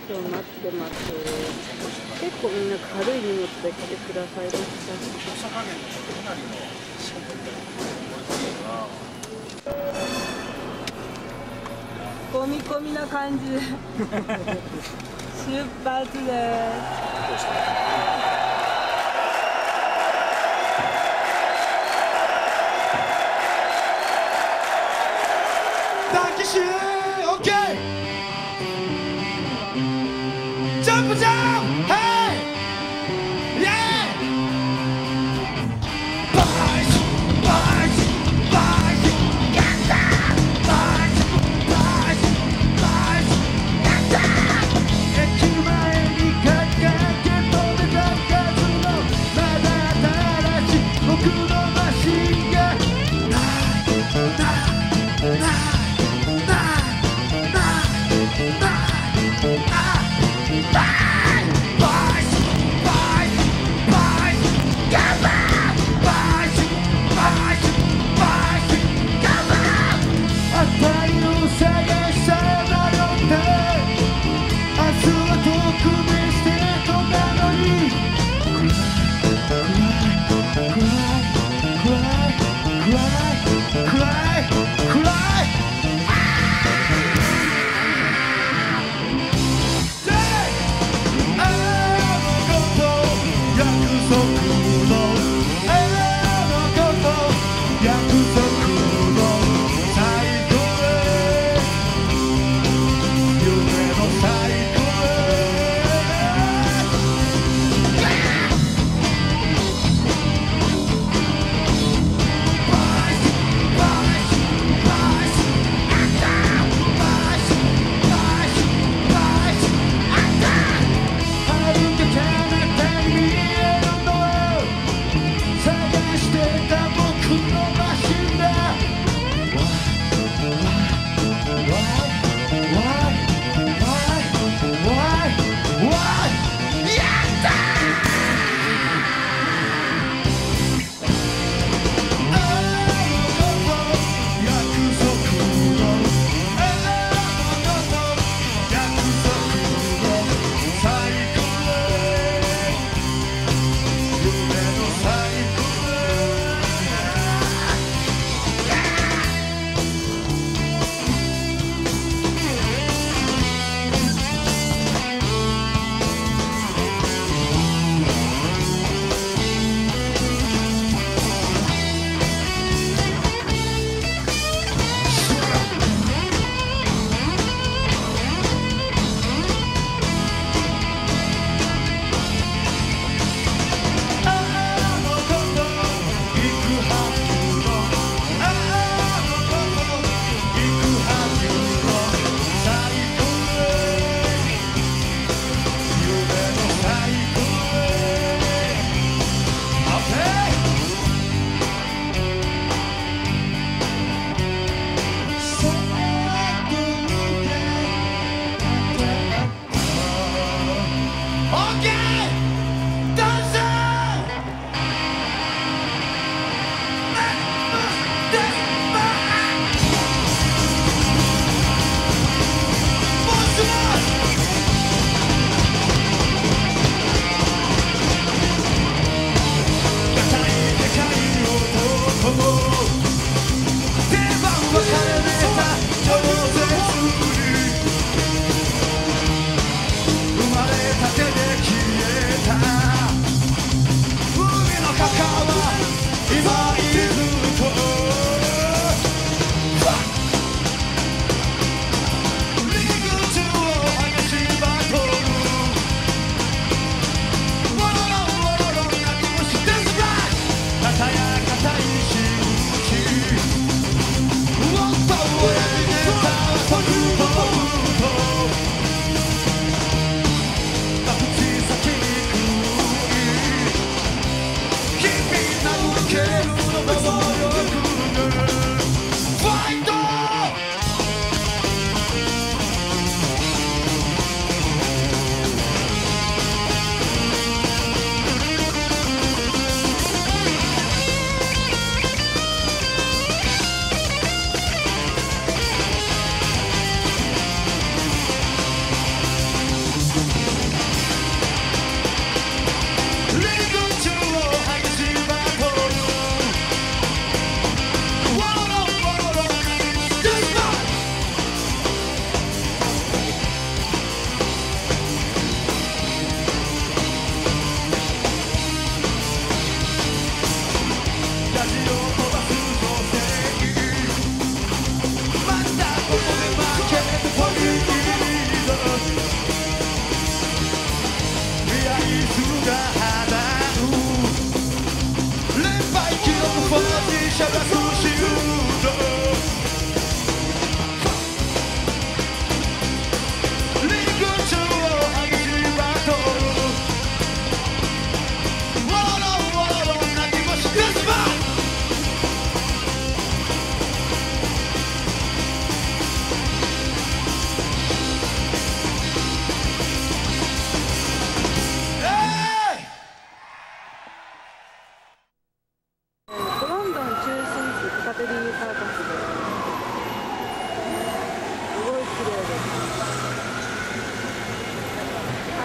待ってます。結構みんな軽い荷物で来てくださいました。込み込みな感じで出発です。 ダンキッシュオッケージャンプジャンプヘイイエーバイスバイスバイスやったバイスバイスバイスやった駅前にかかって飛べた数のまだ新しい僕のマシンがない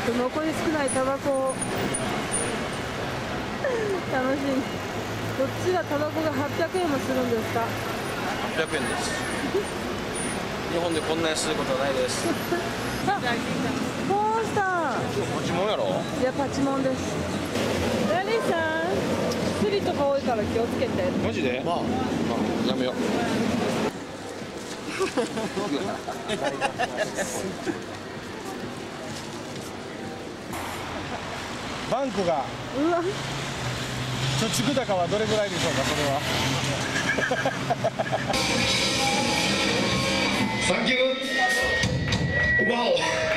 と残り少ないタバコを楽しんで、こっちはタバコが800円もするんですか 800円です。日本でこんな安いことはないです。 あ、ポースター。 パチモンやろ。 いや、パチモンです。ラリーさん、スリとか多いから気をつけて。 マジで？まあやめよう。 バンクがうわ、 貯蓄高はどれぐらいでしょうか、それは。 サンキュー。わお。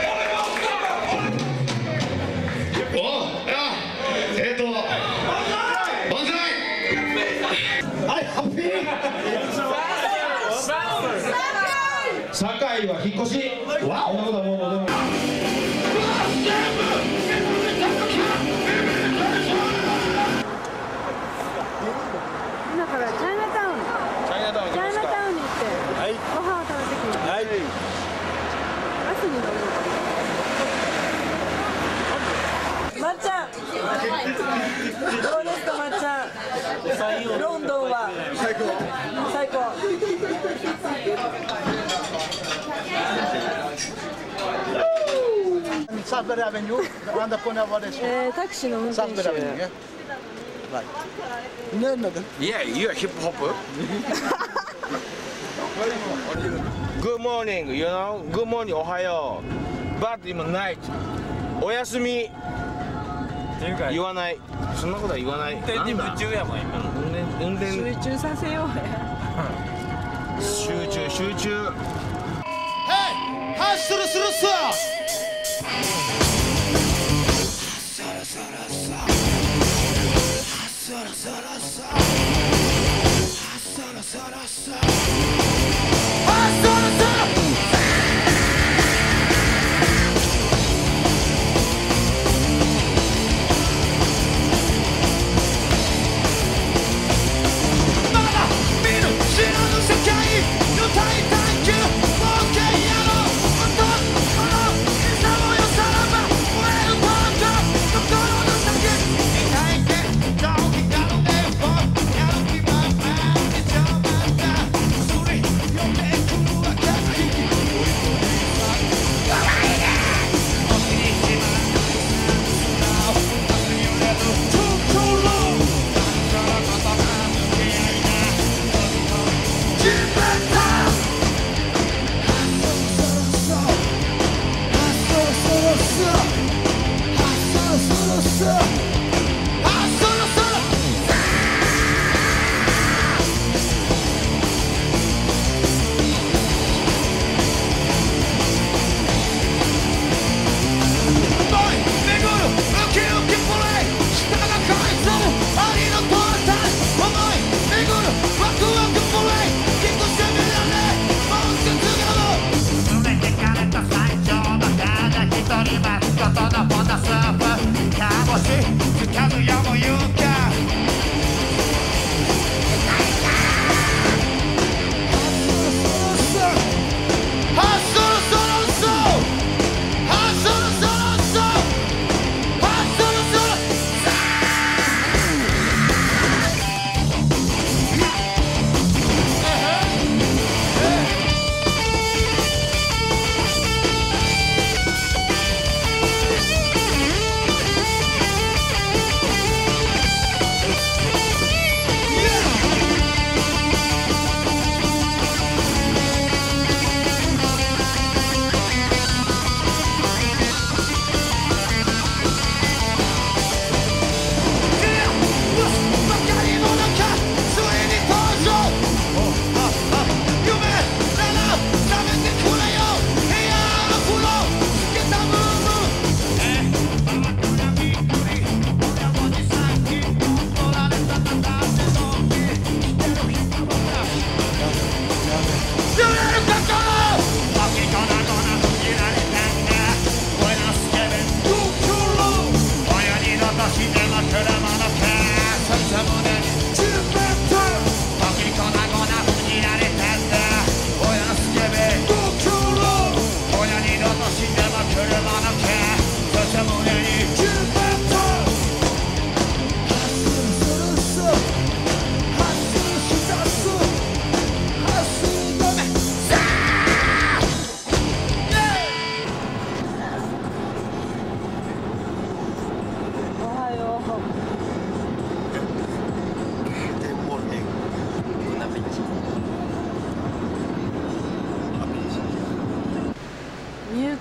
万歳。はい、ハッピー。堺は引っ越し。わお。そんなことはもうでも。 今からチャイナタウン。 チャイナタウン行きチャイますか。 ナタウンに行って、 はい。 ご飯を食べてきます。 はい。 バスに乗るのかな。まっちゃん。どうですか、まっちゃん。ロンドンは。最高。最高。 Sunbury Avenue, around the corner, what is it? タクシーの運転 Sunbury 手。 Avenue, yeah? Right. No, no, no. Yeah, you are hip hop. Good morning, you know. Good morning, おはよう。But in the night, おやすみ。言わない。そんなことは言わない。運転に夢中やもん今の。運転。 集中させようや。 集中集中。 Hey, ハッスルするさ。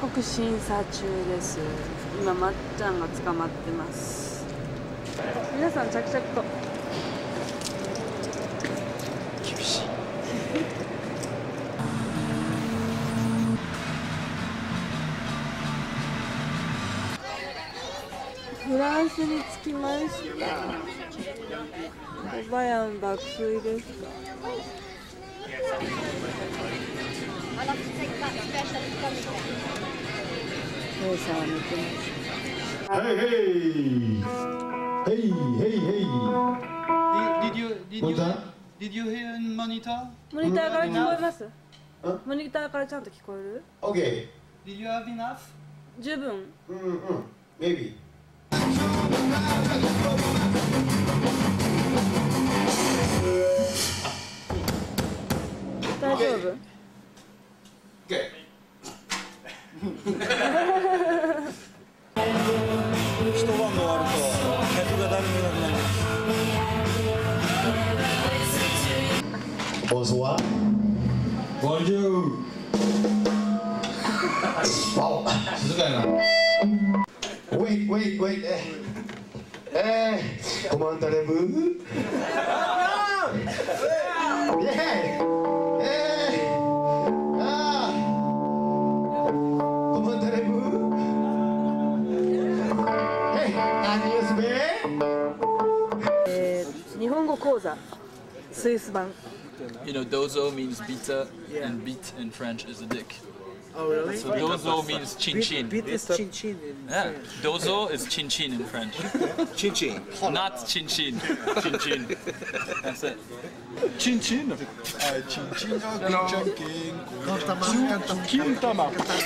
国審査中です。今まっちゃんが捕まってます。皆さん着々と厳しいフランスに着きました。バヤン爆睡ですか。父さんは寝てます。 Hey, hey, hey, hey, hey. Did you hear in monitor? モニターから聞こえます？モニターからちゃんと聞こえる？ Okay. Did you have enough? 十分。 Maybe. 大丈夫？ Okay. 一晩が終わると客が誰もいなくなります。 Bonsoir. Bonjour. Wow. 静かやな。Wait. Comment allez-vous? Yeah. Comment allez-vous? Hey, Agnes Bay. 日本語講座スイス版。 You know, dozo means beta, and beat in French is a dick. Oh, really? So dozo means chin chin. Beat is chin chin in Yeah, dozo is chin chin in French. Chin chin. Not chin chin. Chin chin. That's it. チンチン。チンチンがぐんちゃんけん。金玉。 金玉。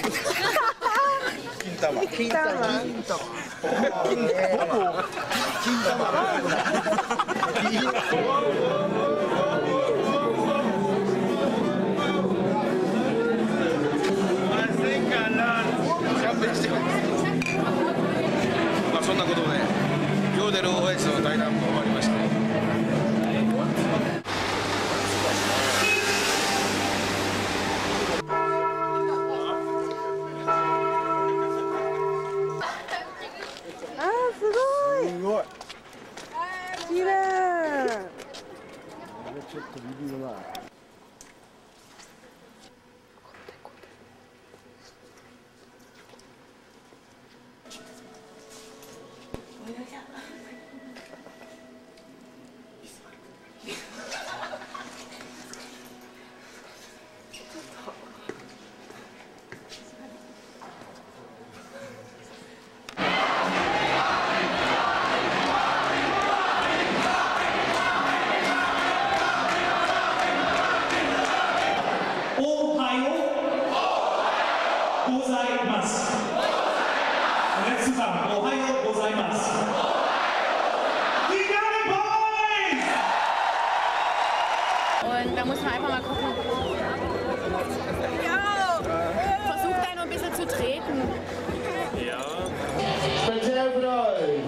まあそんなことでヨーデル OS の対談も終わりました。 すごい。綺麗。 ちょっとビビるな。 Und da muss man einfach mal gucken. Versuch da nur ein bisschen zu treten. Speziell für euch.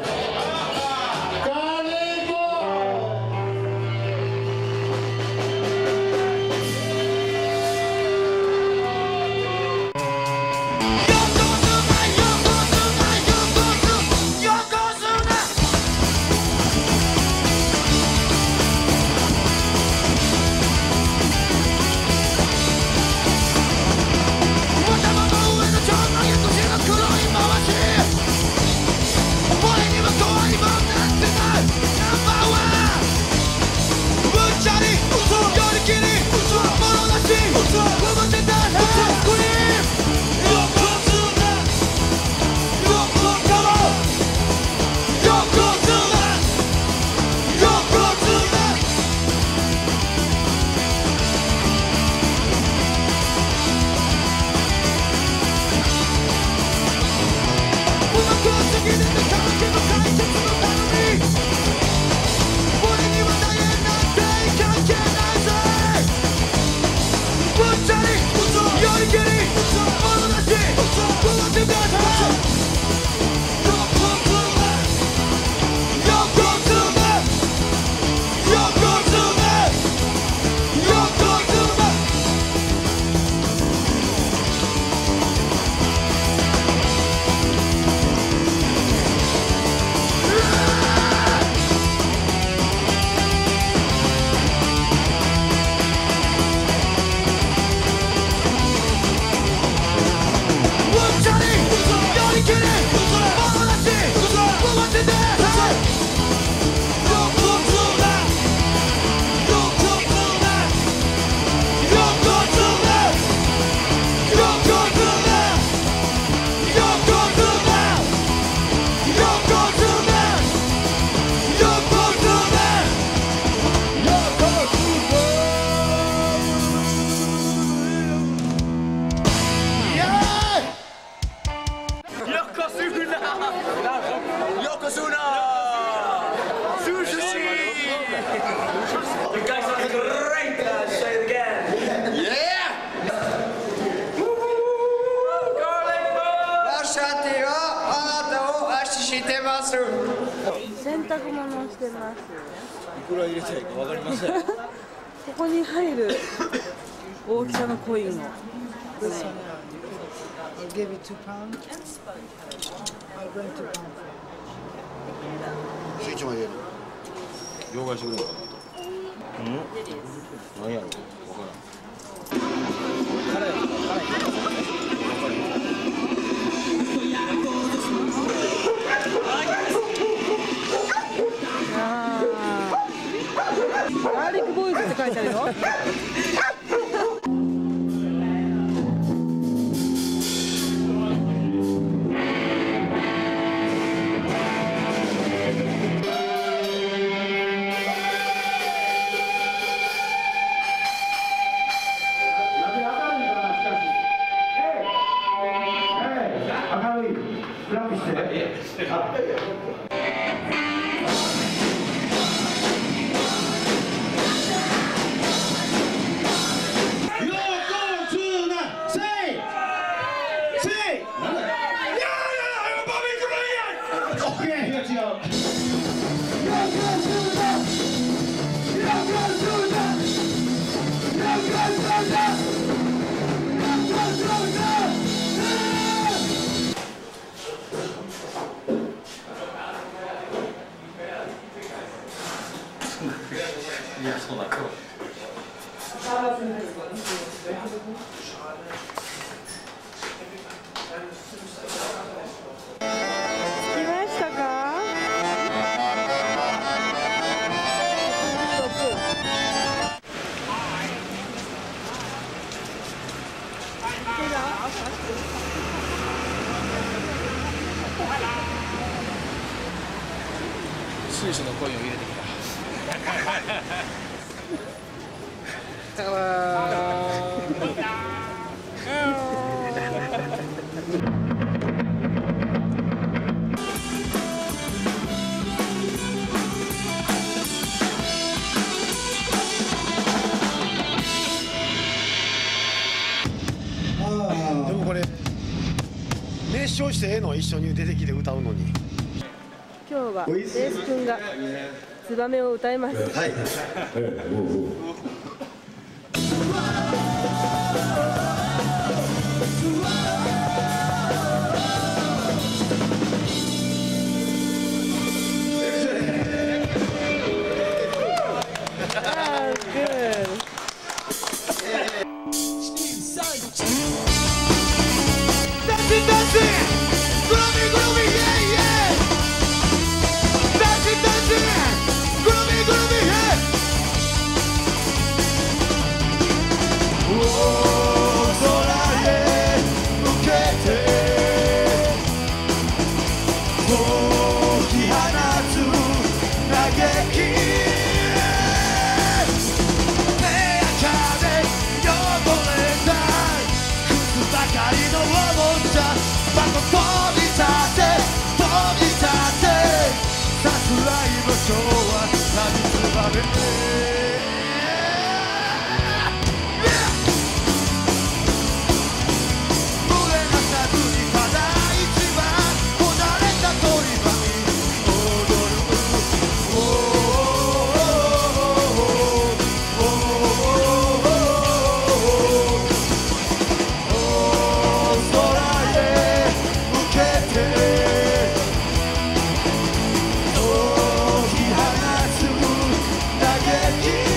シャティはあなたを愛してます。 洗濯物をしてます。 いくら入れたいかわかりません。 ここに入る大きさのコインを。 I'll give you £2. I'll bring £2. スイッチまで入れる。両替してくれるかな。何やろう。わからん。 ガーリックボーイズって書いてあるよ。 水素のコインを入れてきでもこれ熱唱してええの一緒に出てきて歌うのに。 今日はレース君がツバメを歌います。 はい。 解き放つ嘆き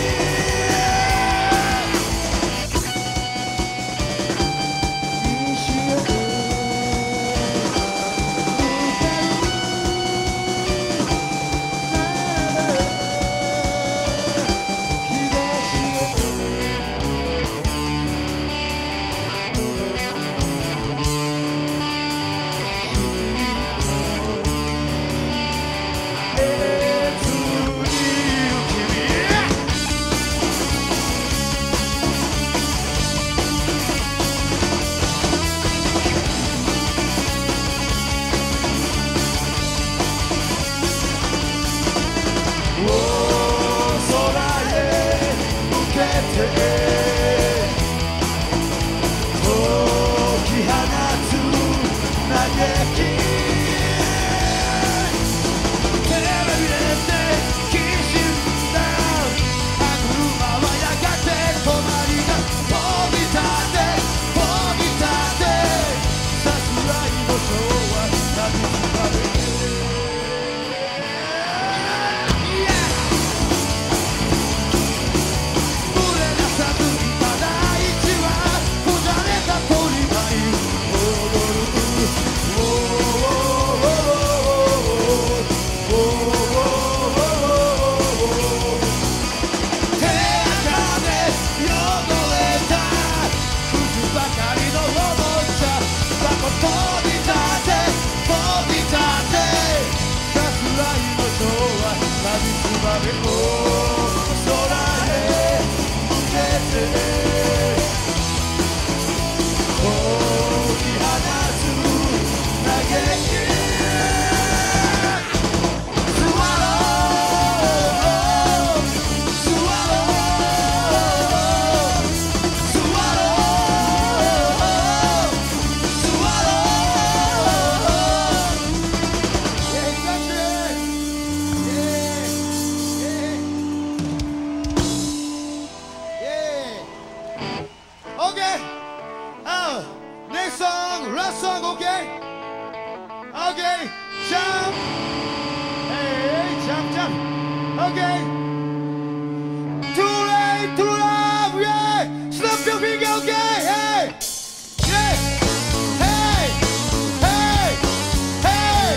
Next song, last song, okay? Okay, jump. Hey, jump, jump. Okay. Too late to love, yeah. Snap your finger, okay? Hey, yeah. Hey, hey, hey.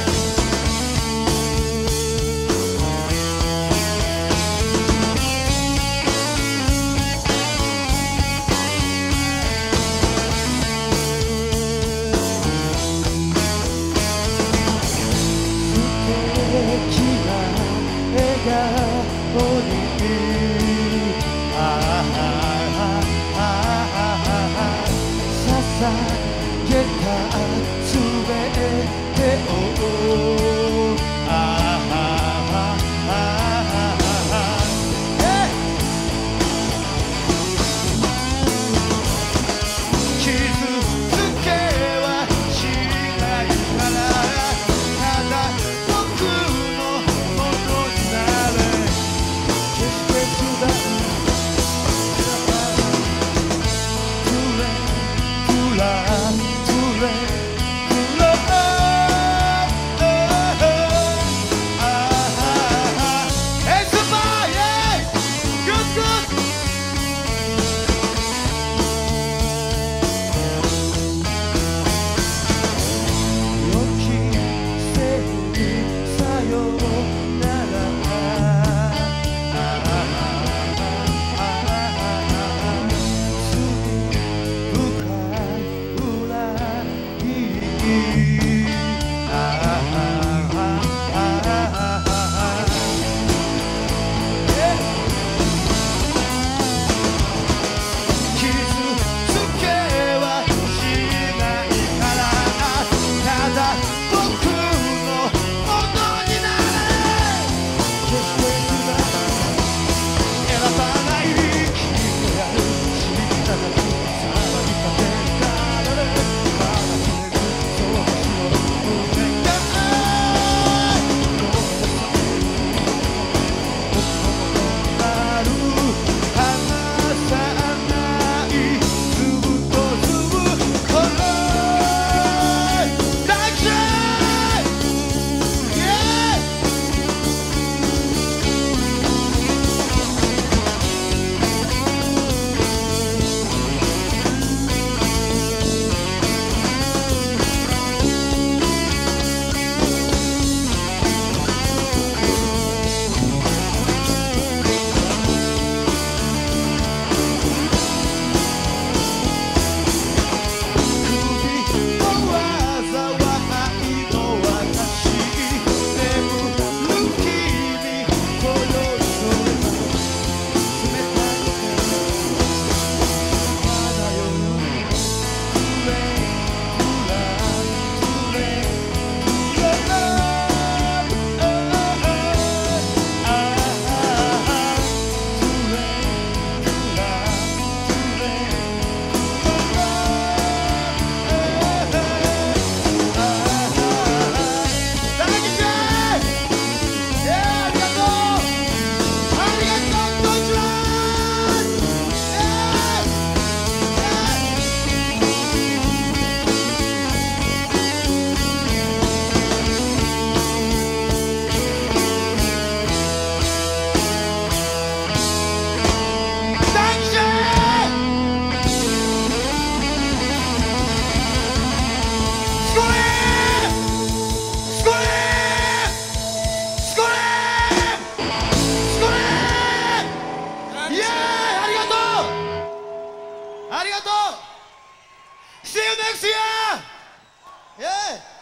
See you next year! Yeah!